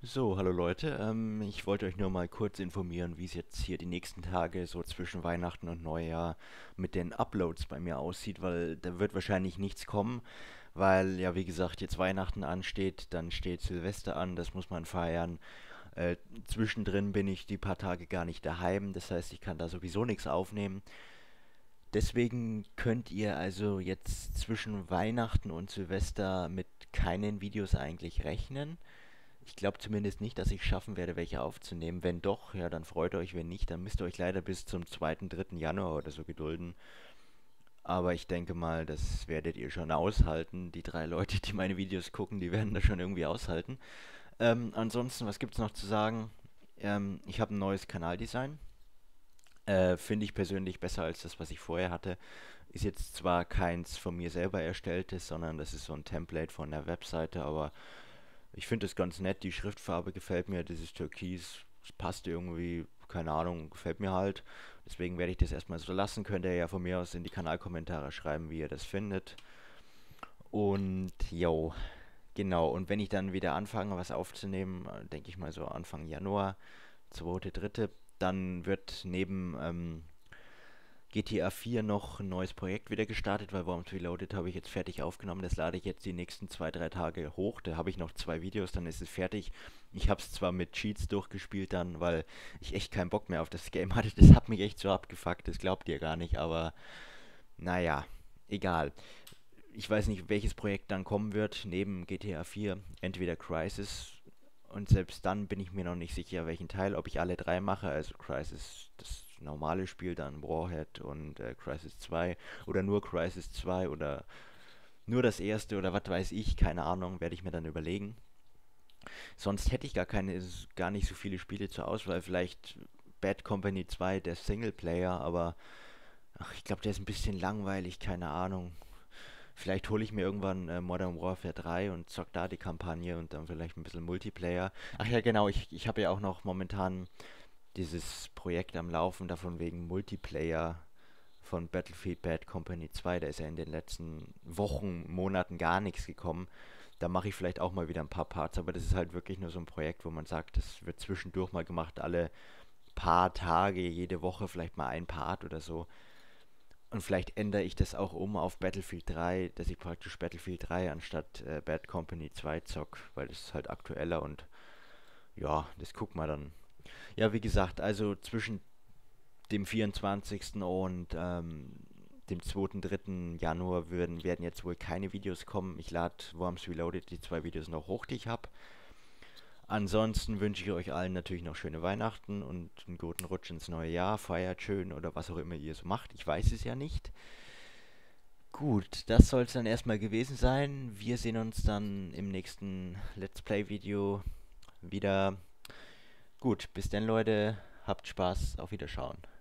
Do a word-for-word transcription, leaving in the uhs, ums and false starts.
So, hallo Leute. Ähm, ich wollte euch nur mal kurz informieren, wie es jetzt hier die nächsten Tage so zwischen Weihnachten und Neujahr mit den Uploads bei mir aussieht, weil da wird wahrscheinlich nichts kommen, weil ja, wie gesagt, jetzt Weihnachten ansteht, dann steht Silvester an, das muss man feiern. Äh, Zwischendrin bin ich die paar Tage gar nicht daheim, das heißt, ich kann da sowieso nichts aufnehmen. Deswegen könnt ihr also jetzt zwischen Weihnachten und Silvester mit keinen Videos eigentlich rechnen. Ich glaube zumindest nicht, dass ich schaffen werde, welche aufzunehmen. Wenn doch, ja, dann freut euch. Wenn nicht, dann müsst ihr euch leider bis zum zweiten, dritten Januar oder so gedulden. Aber ich denke mal, das werdet ihr schon aushalten. Die drei Leute, die meine Videos gucken, die werden das schon irgendwie aushalten. Ähm, ansonsten, was gibt's noch zu sagen? Ähm, ich habe ein neues Kanaldesign. Äh, Finde ich persönlich besser als das, was ich vorher hatte. Ist jetzt zwar keins von mir selber erstelltes, sondern das ist so ein Template von der Webseite, aber ich finde es ganz nett, die Schriftfarbe gefällt mir, dieses Türkis, es passt irgendwie, keine Ahnung, gefällt mir halt. Deswegen werde ich das erstmal so lassen. Könnt ihr ja von mir aus in die Kanalkommentare schreiben, wie ihr das findet. Und jo, genau. Und wenn ich dann wieder anfange, was aufzunehmen, äh, denke ich mal so Anfang Januar, zweite, dritte, dann wird neben ähm, G T A vier noch ein neues Projekt wieder gestartet, weil Worms Reloaded habe ich jetzt fertig aufgenommen. Das lade ich jetzt die nächsten zwei, drei Tage hoch. Da habe ich noch zwei Videos, dann ist es fertig. Ich habe es zwar mit Cheats durchgespielt dann, weil ich echt keinen Bock mehr auf das Game hatte. Das hat mich echt so abgefuckt, das glaubt ihr gar nicht, aber naja, egal. Ich weiß nicht, welches Projekt dann kommen wird, neben G T A vier. Entweder Crysis, und selbst dann bin ich mir noch nicht sicher, welchen Teil, ob ich alle drei mache, also Crysis, das normale Spiel, dann Warhead und äh, Crysis zwei oder nur Crysis zwei oder nur das erste oder was weiß ich, keine Ahnung, werde ich mir dann überlegen. Sonst hätte ich gar keine, gar nicht so viele Spiele zur Auswahl, vielleicht Bad Company zwei, der Singleplayer, aber ach, ich glaube, der ist ein bisschen langweilig, keine Ahnung. Vielleicht hole ich mir irgendwann äh, Modern Warfare drei und zock da die Kampagne und dann vielleicht ein bisschen Multiplayer. Ach ja, genau, ich, ich habe ja auch noch momentan dieses Projekt am Laufen, davon wegen Multiplayer von Battlefield Bad Company zwei. Da ist ja in den letzten Wochen, Monaten gar nichts gekommen. Da mache ich vielleicht auch mal wieder ein paar Parts, aber das ist halt wirklich nur so ein Projekt, wo man sagt, das wird zwischendurch mal gemacht, alle paar Tage, jede Woche vielleicht mal ein Part oder so. Und vielleicht ändere ich das auch um auf Battlefield drei, dass ich praktisch Battlefield drei anstatt äh, Bad Company zwei zock, weil das ist halt aktueller und ja, das gucken wir dann. Ja, wie gesagt, also zwischen dem vierundzwanzigsten und ähm, dem zweiten, dritten Januar werden, werden jetzt wohl keine Videos kommen. Ich lade Worms Reloaded die zwei Videos noch hoch, die ich habe. Ansonsten wünsche ich euch allen natürlich noch schöne Weihnachten und einen guten Rutsch ins neue Jahr. Feiert schön oder was auch immer ihr so macht. Ich weiß es ja nicht. Gut, das soll es dann erstmal gewesen sein. Wir sehen uns dann im nächsten Let's Play-Video wieder. Gut, bis dann, Leute. Habt Spaß. Auf Wiederschauen.